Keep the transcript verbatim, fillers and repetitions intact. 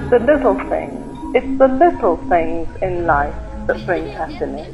The little things. It's the little things in life that bring happiness.